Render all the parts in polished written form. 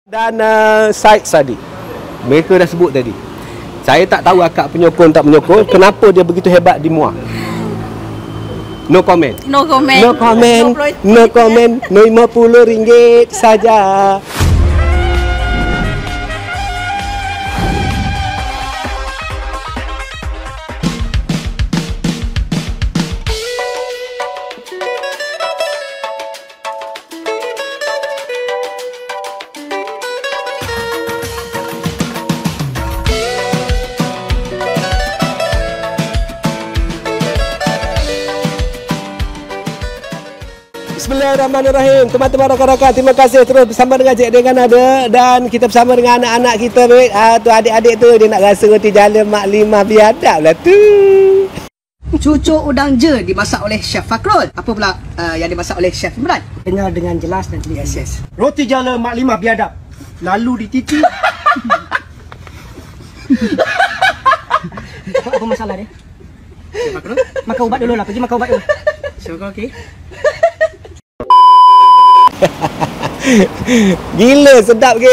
Dan Syed Saddiq, mereka dah sebut tadi. Saya tak tahu akak penyokong tak menyokong. Kenapa dia begitu hebat di MUA? No comment. No comment. No comment. No comment. No RM50 saja. Bismillahirrahmanirrahim. Teman-teman rakan-rakan, terima kasih terus bersama dengan Cik dengan ada. Dan kita bersama dengan anak-anak kita, tu adik-adik tu dia nak rasa roti jala Mak Limah biadab lah tu. Cucuk udang je dimasak oleh Chef Fakrul. Apa pula yang dimasak oleh Chef Imran? Dengar dengan jelas dan teliti. Yes. Roti jala Mak Limah biadab. Lalu dititi. Apa masalah dia? Chef Fakrul? Makan ubat dulu lah. Pergi makan ubat dulu. Chef Fakrul okey? Gila sedap ke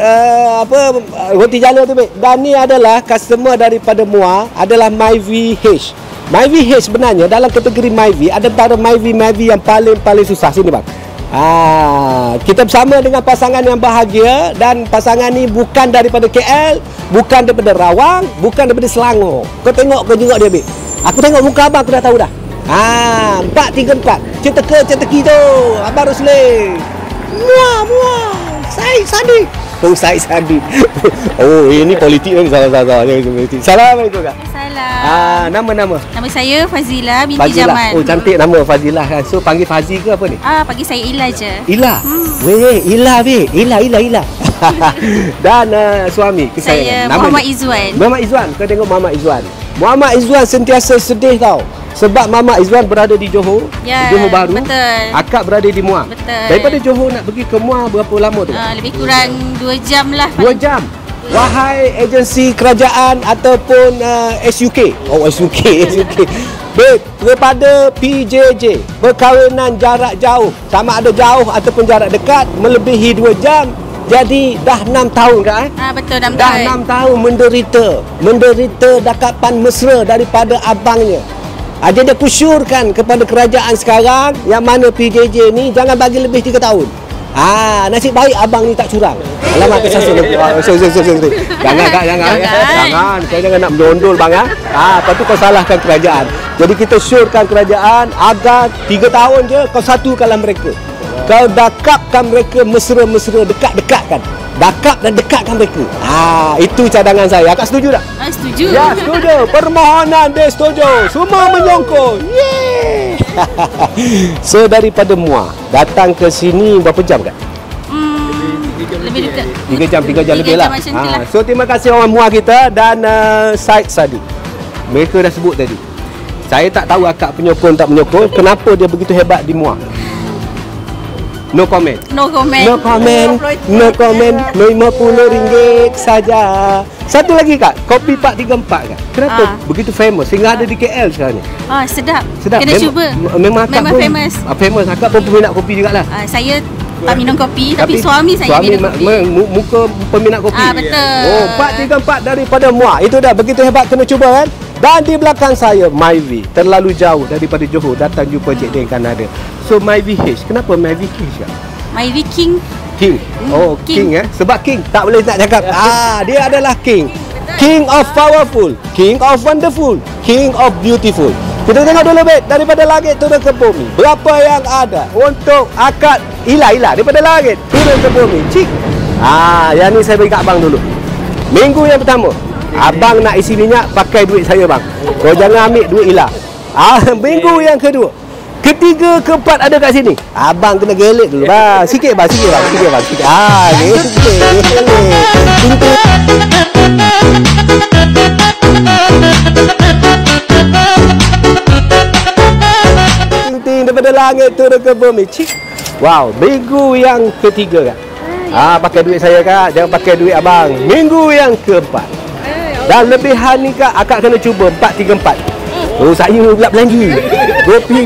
roti jala tu, babe. Dan ni adalah customer daripada MUA adalah MyVH. MyVH sebenarnya dalam kategori MyV ada antara MyV yang paling susah. Sini bang. Kita bersama dengan pasangan yang bahagia, dan pasangan ni bukan daripada KL, bukan daripada Rawang, bukan daripada Selangor. Kau tengok dia, babe. Aku tengok muka abang aku dah tahu dah. 434 ceteki tu Abang Rusli. Muah Syed Saddiq. Oh, Syed Saddiq. Oh, ini politik ni. Salah. Assalamualaikum kak. Salam. Nama saya Fazilah binti Fazilah. Jaman. Oh, cantik nama Fazilah kan. So panggil Fazi ke apa ni? Panggil saya Ila je. Ila. Weh, Ila be. Ila. Dan suami Saya nama Muhammad dia? Izzuan. Muhammad Izzuan. Kau tengok Muhammad Izzuan. Muhammad Izzuan sentiasa sedih tau. Sebab Muhammad Izzuan berada di Johor, Ya, Johor Bahru. betul. Akak berada di MUA. Betul. Daripada Johor nak pergi ke MUA berapa lama tu? Lebih kurang 2 jam lah. 2 jam. Wahai agensi kerajaan ataupun SUK. Oh, SUK. Babe, daripada PJJ, perkahwinan jarak jauh, sama ada jauh ataupun jarak dekat, melebihi 2 jam. Jadi dah 6 tahun kan? Betul, 6 Dah tahun. 6 tahun menderita dakapan mesra daripada abangnya. Jadi dia kusyurkan kepada kerajaan sekarang, yang mana PJJ ni jangan bagi lebih 3 tahun. Nasib baik abang ni tak curang. Alamak, kesasun. Sorry. Jangan kak, jangan. Kau jangan nak menyondol bang. Lepas tu kau salahkan kerajaan. Jadi kita syorkan kerajaan agar 3 tahun je kau satukanlah mereka. Kau dakapkan mereka mesra-mesra, dekat-dekatkan. Dakap dan dekatkan mereka. Itu cadangan saya. Akak setuju tak? Setuju. Ya, setuju. Permohonan dia setuju. Semua menyongkol. Yeay. So daripada MUA datang ke sini berapa jam kak? Lebih dekat. 3 jam lebih lah. Macam tu lah. So terima kasih orang MUA kita dan Syed Saddiq. Mereka dah sebut tadi. Saya tak tahu akak penyokong tak menyokong. Kenapa dia begitu hebat di MUA? No comment. No comment. No comment. No comment. No RM50 saja. Satu lagi kak, kopi Pak 34 kak. Kenapa begitu famous sehingga ada di KL sekarang ni? Sedap. Memang Kena cuba. Memang akak pun famous. Famous. Akak pun peminat kopi jugalah. Saya tak minum kopi, tapi suami saya minum kopi. Muka peminat kopi. Betul. Oh, Pak 34 daripada MUA. Itu dah begitu hebat, kena cuba kan? Dan di belakang saya MyV, terlalu jauh daripada Johor datang jumpa Cik Deng Kanada. So MyVH, kenapa MyVH kak? MyV King. Oh, King sebab King tak boleh nak cakap. Dia adalah King. King of powerful, King of wonderful, King of beautiful. Kita tengok dulu babe, daripada langit turun ke bumi. Berapa yang ada untuk akad Ila daripada langit turun ke bumi. Cik. Yang ni saya bagi kat abang dulu. Minggu yang pertama, abang nak isi minyak pakai duit saya bang. Kau jangan ambil duit Ila. Minggu yang kedua, ketiga, keempat ada kat sini. Abang kena gelik dulu bang. Sikit bang. Sikit. Ting daripada langit turun ke bumi. Cik. Wow, minggu yang ketiga kak. Pakai duit saya kak, jangan pakai duit abang. Minggu yang keempat. Dan lebihan ni kak, akak kena cuba 434. Oh, saya pula belanja. Kopi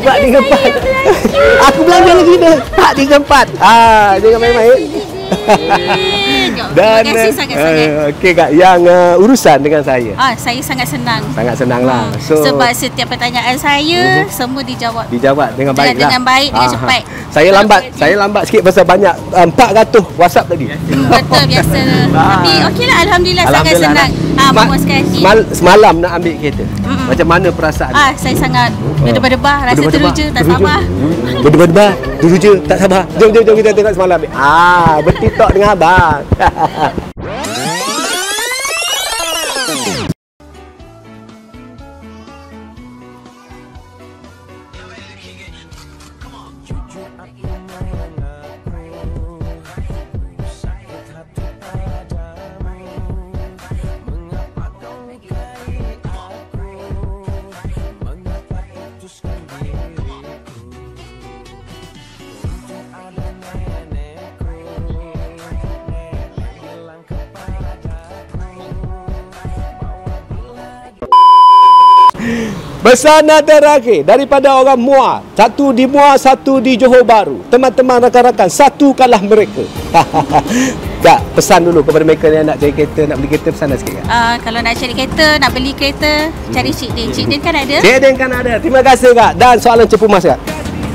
434. Aku belanja lagi dah. 434. Jangan main-main. tunjuk. Dan Terima kasih sangat-sangat. okey Kak, yang urusan dengan saya. Saya sangat senang. Sangat senang lah. Sebab setiap pertanyaan saya semua dijawab. Dijawab dengan baik lah. Dengan baik, dengan cepat. Saya lambat sikit pasal banyak 400 WhatsApp tadi. Betul, biasa. Tapi okeylah, alhamdulillah sangat senang. Memuaskan hati. Semalam nak ambil kereta. Macam mana perasaan? Saya sangat berdebar-debar, rasa teruja, tak sabar. Berdebar-debar, teruja, tak sabar. Jom kita tengok semalam. Bertiktok dengan abang. Pesanan terakhir daripada orang Muar. Satu di Muar, satu di Johor Bahru. Teman-teman, rakan-rakan, satu kalah mereka. Kak, pesan dulu kepada mereka yang nak cari kereta, nak beli kereta, pesan dah sikit Kak. Kalau nak cari kereta, nak beli kereta, cari Cik Din. Cik Din kan ada? Cik Din kan ada. Terima kasih Kak. Dan soalan cepu mas Kak.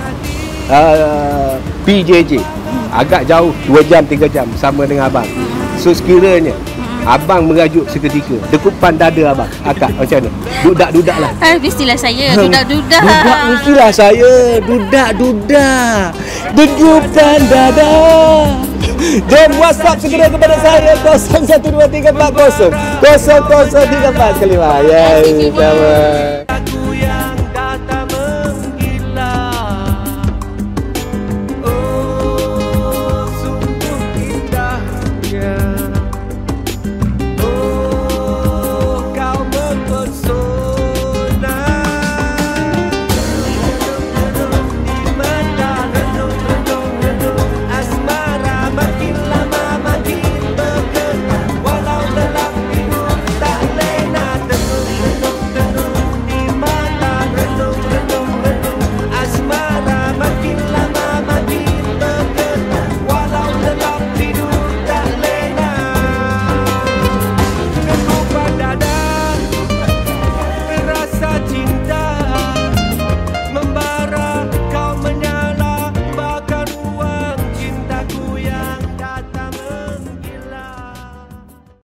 PJJ. Agak jauh, 2 jam, 3 jam sama dengan abang. So sekiranya abang merajuk seketika, dekupan dada abang, Akak macam mana? Dudak-dudak lah. Mestilah saya, dudak-dudak. Dudak mestilah saya, dudak-dudak. Dekupan dada. Jom WhatsApp segera kepada saya 012340 0034 sekali. Yes, sama.